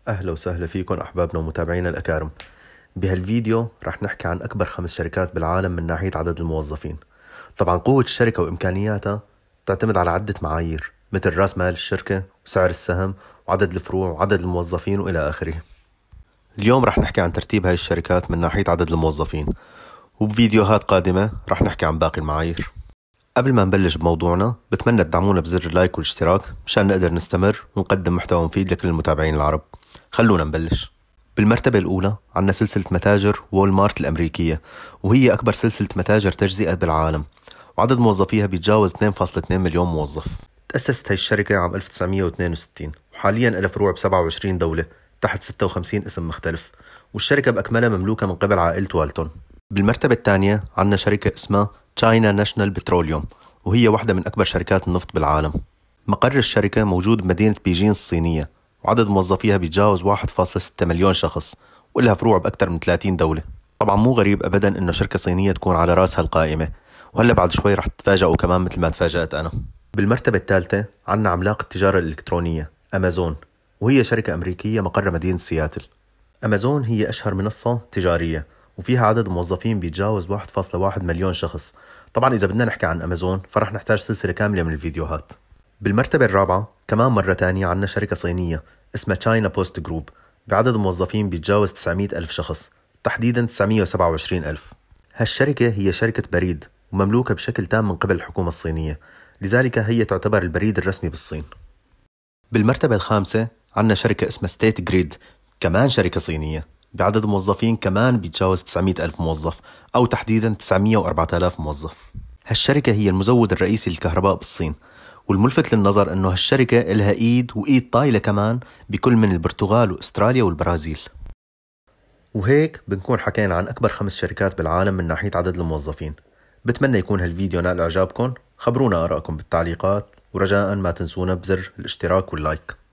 أهلا وسهلا فيكم أحبابنا ومتابعينا الأكارم. بهالفيديو رح نحكي عن أكبر 5 شركات بالعالم من ناحية عدد الموظفين. طبعا قوة الشركة وإمكانياتها تعتمد على عدة معايير مثل رأس مال الشركة وسعر السهم وعدد الفروع وعدد الموظفين وإلى آخره. اليوم رح نحكي عن ترتيب هاي الشركات من ناحية عدد الموظفين، وبفيديوهات قادمة رح نحكي عن باقي المعايير. قبل ما نبلش بموضوعنا بتمنى تدعمونا بزر اللايك والاشتراك مشان نقدر نستمر ونقدم محتوى مفيد لكل المتابعين العرب. خلونا نبلش. بالمرتبة الأولى عنا سلسلة متاجر وول مارت الأمريكية، وهي أكبر سلسلة متاجر تجزئة بالعالم، وعدد موظفيها بيتجاوز 2.2 مليون موظف. تأسست هاي الشركة عام 1962 وحاليا لها فروع ب27 دولة تحت 56 اسم مختلف، والشركة بأكملها مملوكة من قبل عائلة والتون. بالمرتبة الثانية عنا شركة اسمها تشاينا ناشونال بتروليوم، وهي واحدة من أكبر شركات النفط بالعالم. مقر الشركة موجود بمدينة بيجين الصينية، وعدد موظفيها بيتجاوز 1.6 مليون شخص، ولها فروع بأكثر من 30 دولة. طبعا مو غريب أبدا إنه شركة صينية تكون على رأس هالقائمة، وهلا بعد شوي رح تتفاجئوا كمان مثل ما تفاجأت أنا. بالمرتبة الثالثة عنا عملاق التجارة الإلكترونية أمازون، وهي شركة أمريكية مقرها مدينة سياتل. أمازون هي أشهر منصة تجارية وفيها عدد موظفين بيتجاوز 1.1 مليون شخص. طبعا إذا بدنا نحكي عن أمازون فرح نحتاج سلسلة كاملة من الفيديوهات. بالمرتبة الرابعة كمان مرة تانية عنا شركة صينية اسمها تشاينا بوست جروب، بعدد موظفين بيتجاوز 900 ألف شخص، تحديدا 927 ألف. هالشركة هي شركة بريد ومملوكة بشكل تام من قبل الحكومة الصينية، لذلك هي تعتبر البريد الرسمي بالصين. بالمرتبة الخامسة عنا شركة اسمها ستيت جريد، كمان شركة صينية، بعدد موظفين كمان بيتجاوز 900 ألف موظف، أو تحديدا 904 آلاف موظف. هالشركة هي المزود الرئيسي للكهرباء بالصين، والملفت للنظر أنه هالشركة لها إيد وإيد طايلة كمان بكل من البرتغال وأستراليا والبرازيل. وهيك بنكون حكينا عن أكبر 5 شركات بالعالم من ناحية عدد الموظفين. بتمنى يكون هالفيديو نال إعجابكم. خبرونا آراءكم بالتعليقات، ورجاء ما تنسونا بزر الاشتراك واللايك.